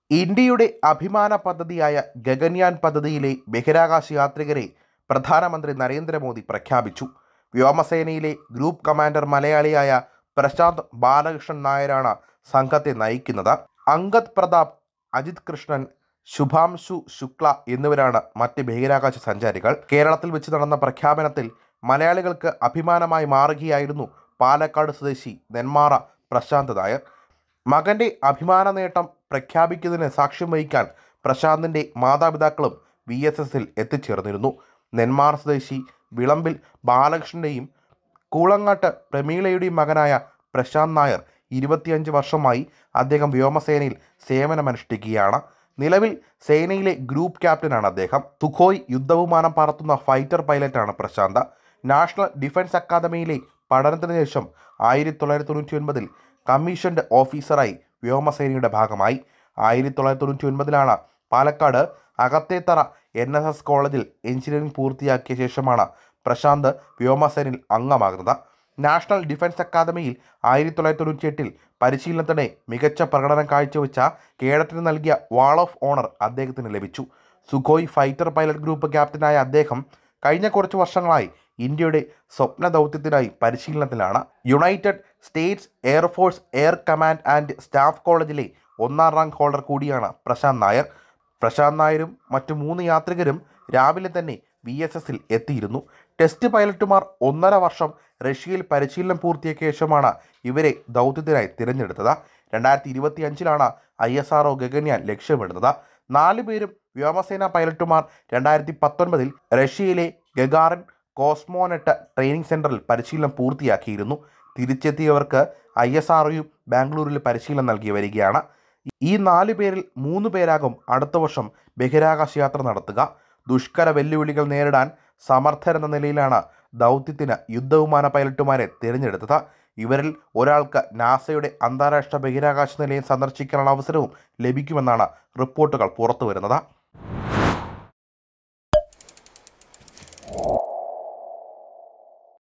ഇന്ത്യയുടെ അഭിമാന പദ്ധതിയായ ഗഗൻയാൻ പദ്ധതിയിലെ ബഹിരാകാശ യാത്രികരെ പ്രധാനമന്ത്രി നരേന്ദ്രമോദി പ്രഖ്യാപിച്ചു. വ്യോമസേനയിലെ ഗ്രൂപ്പ് കമാൻഡർ മലയാളിയായ പ്രശാന്ത് ബാലകൃഷ്ണൻ നായരാണ് സംഘത്തെ നയിക്കുന്നത്. അങ്കദ് പ്രതാപ്, അജിത് കൃഷ്ണൻ, ശുഭാംശു ശുക്ല എന്നിവരാണ് മറ്റ് ബഹിരാകാശ സഞ്ചാരികൾ. കേരളത്തിൽ വെച്ച് നടന്ന പ്രഖ്യാപനത്തിൽ മലയാളികൾക്ക് അഭിമാനമായി മാറുകയായിരുന്നു പാലക്കാട് സ്വദേശി നെന്മാറ പ്രശാന്ത് നായർ. മകൻ്റെ അഭിമാന നേട്ടം പ്രഖ്യാപിക്കുന്നതിന് സാക്ഷ്യം വഹിക്കാൻ പ്രശാന്തിൻ്റെ മാതാപിതാക്കളും VSSൽ എത്തിച്ചേർന്നിരുന്നു. നെന്മാറ സ്വദേശി വിളമ്പിൽ ബാലകൃഷ്ണൻ്റെയും കൂളങ്ങാട്ട് പ്രമീളയുടെയും മകനായ പ്രശാന്ത് നായർ 25 വർഷമായി അദ്ദേഹം വ്യോമസേനയിൽ സേവനമനുഷ്ഠിക്കുകയാണ്. നിലവിൽ സേനയിലെ ഗ്രൂപ്പ് ക്യാപ്റ്റനാണ് അദ്ദേഹം. സുഖോയ് യുദ്ധവിമാനം പറത്തുന്ന ഫൈറ്റർ പൈലറ്റാണ് പ്രശാന്ത്. നാഷണൽ ഡിഫൻസ് അക്കാദമിയിലെ പഠനത്തിന് ശേഷം 1999 കമ്മീഷൻഡ് ഓഫീസറായി വ്യോമസേനയുടെ ഭാഗമായി. 1999 പാലക്കാട് അകത്തേത്തറ NSS കോളേജിൽ എഞ്ചിനീയറിംഗ് പൂർത്തിയാക്കിയ ശേഷമാണ് പ്രശാന്ത് വ്യോമസേനയിൽ അംഗമാകുന്നത്. നാഷണൽ ഡിഫൻസ് അക്കാദമിയിൽ 1998 പരിശീലനത്തിനിടെ മികച്ച പ്രകടനം കാഴ്ചവെച്ച കേഡറ്റിന് നൽകിയ വാൾ ഓഫ് ഓണർ അദ്ദേഹത്തിന് ലഭിച്ചു. സുഖോയ് ഫൈറ്റർ പൈലറ്റ് ഗ്രൂപ്പ് ക്യാപ്റ്റനായ അദ്ദേഹം കഴിഞ്ഞ കുറച്ച് വർഷങ്ങളായി ഇന്ത്യയുടെ സ്വപ്ന ദൗത്യത്തിനായി പരിശീലനത്തിലാണ്. United States Air Force Air Command and Staff കോളേജിലെ 1ാം റാങ്ക് ഹോൾഡർ കൂടിയാണ് പ്രശാന്ത് നായർ. പ്രശാന്ത് നായരും മറ്റു 3 യാത്രികരും രാവിലെ തന്നെ VSSൽ എത്തിയിരുന്നു. ടെസ്റ്റ് പൈലറ്റുമാർ 1.5 വർഷം റഷ്യയിൽ പരിശീലനം പൂർത്തിയാക്കിയ ശേഷമാണ് ഇവരെ ദൗത്യത്തിനായി തിരഞ്ഞെടുത്തത്. 2025 ISRO ഗഗൻയാൻ ലക്ഷ്യമിടുന്നത്. 4 പേരും വ്യോമസേന പൈലറ്റുമാർ 2019 റഷ്യയിലെ ഗഗാറിൻ കോസ്മോനെറ്റ് ട്രെയിനിങ് സെൻറ്ററിൽ പരിശീലനം പൂർത്തിയാക്കിയിരുന്നു. തിരിച്ചെത്തിയവർക്ക് ISROയും ബാംഗ്ലൂരിൽ പരിശീലനം നൽകി വരികയാണ്. ഈ 4 പേരിൽ 3 പേരാകും അടുത്ത വർഷം ബഹിരാകാശ യാത്ര നടത്തുക. ദുഷ്കര വെല്ലുവിളികൾ നേരിടാൻ സമർത്ഥരെന്ന നിലയിലാണ് ദൗത്യത്തിന് യുദ്ധവിമാന പൈലറ്റുമാരെ തിരഞ്ഞെടുത്തത്. ഇവരിൽ ഒരാൾക്ക് നാസയുടെ അന്താരാഷ്ട്ര ബഹിരാകാശ നിലയം സന്ദർശിക്കാനുള്ള അവസരവും ലഭിക്കുമെന്നാണ് റിപ്പോർട്ടുകൾ പുറത്തുവരുന്നത്.